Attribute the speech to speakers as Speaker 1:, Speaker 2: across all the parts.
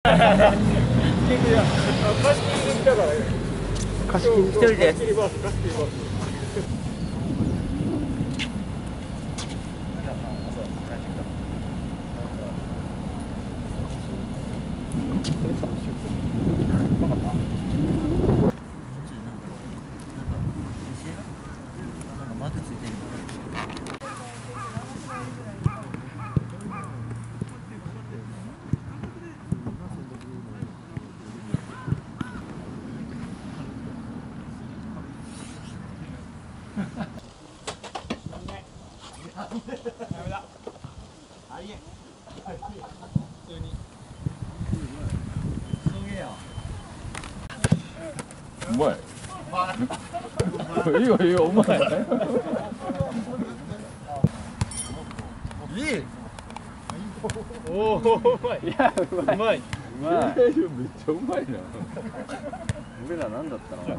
Speaker 1: 来たからね。
Speaker 2: 貸し切り一人です。
Speaker 3: うまい。いいよいいよ、うまい。
Speaker 1: いい。おお、うまい。いや、うまい。うまい。めっ
Speaker 3: ちゃうまいな。
Speaker 2: 俺らなんだったの？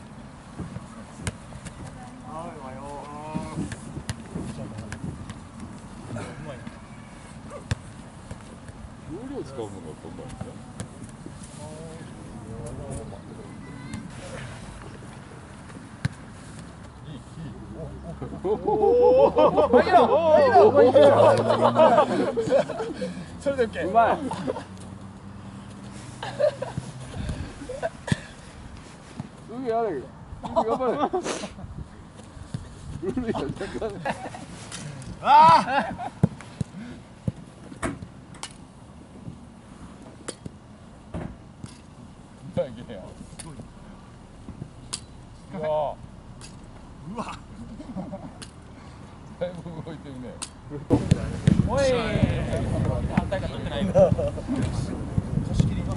Speaker 3: 容量使うのがうまいね。
Speaker 1: それで OK。う
Speaker 3: まい。次やれ。次頑張れ。
Speaker 1: ああ。うわ。
Speaker 3: だいぶ動いてるね。
Speaker 1: おい。反対が取ってない。貸し切りが。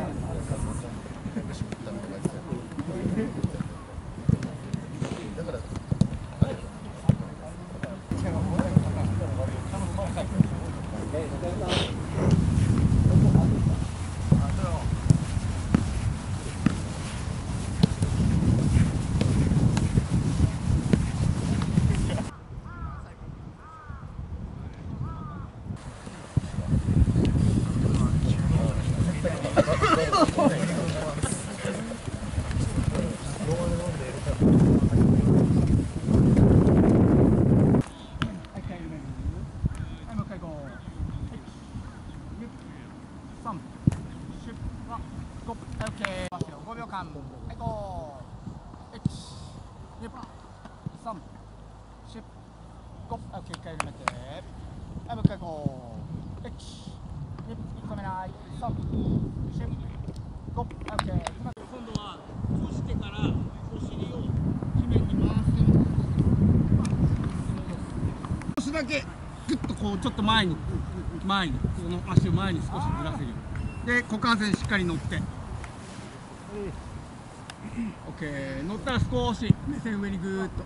Speaker 1: だから。5秒間、はい、5、1、2、3、4、5、OK、一回止めて、はい、もう一回5、1、2、1個目ない、3、4、5、OK、今度は閉じてからお尻を地面に回して少しだけグッとこうちょっと前にこの足を前に少しずらせるようで股関節しっかり乗って OK 乗ったら少し目線上にグーッと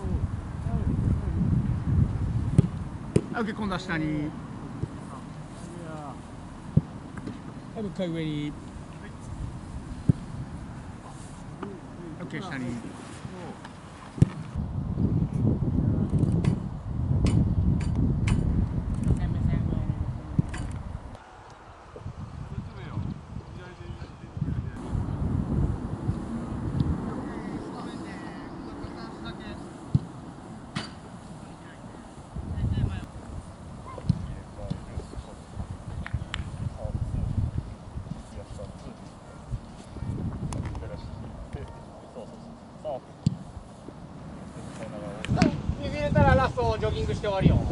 Speaker 1: OK 今度は下にもう一回上に OK 下に水入れたらラストジョギングして終わりよ。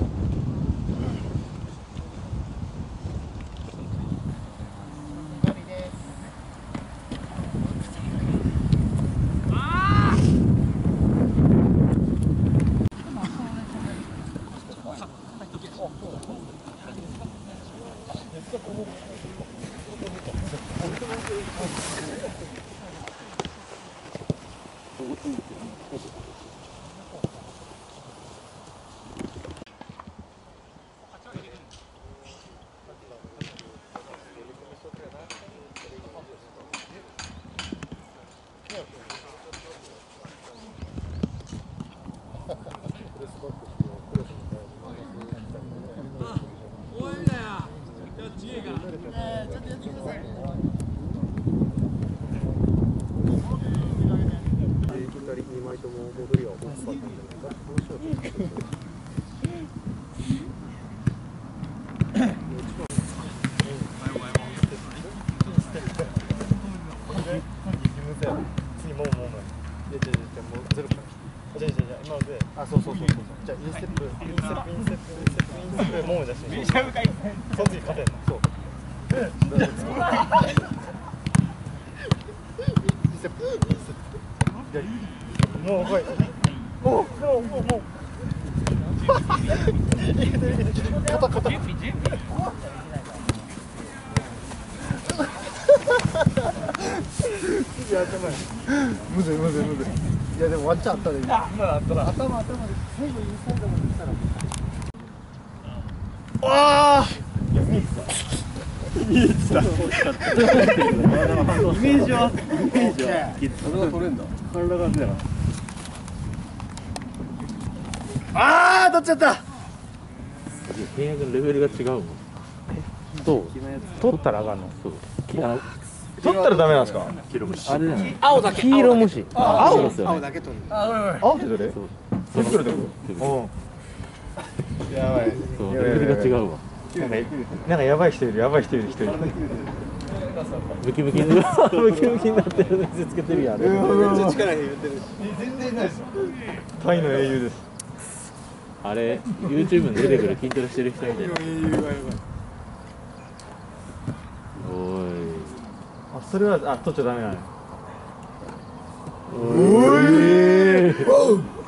Speaker 1: ちょっとやってください。
Speaker 4: 踊りは本当にどうしようと。次もうゼロから。じゃ今ので、あ、そう。じゃあインステップもう出して。その次勝てんの。そう。もう来い。もう。肩。いや、むずい。いや、でもワンチャンあったで今。今だったら。頭で最後インサイドまで来たら。ああ。見えてた。イメージは。体が取れんだ。体が出たな。ああ、取っちゃった。
Speaker 2: 契約のレベルが違うもん。
Speaker 4: どう？取ったらあかんの？
Speaker 2: そう。
Speaker 4: 取ったらダメなんですか？
Speaker 2: 黄色虫。あれだよ。
Speaker 4: 青だけ。
Speaker 2: 黄色虫。
Speaker 4: 青
Speaker 2: だ
Speaker 4: け取る。青ってどれ？そう。取るってこと？やばい。
Speaker 2: そう。レベルが違うわ。
Speaker 4: なんかやばい人いる一人。
Speaker 2: ムキムキになってるの見つけてるやん。めっちゃ
Speaker 4: 力入れてるし。全然ないです。タイの英雄です。
Speaker 2: あれ YouTube に出てくる筋トレしてる人みたいな。おい。
Speaker 4: あ、それは取っちゃダメなの。おい。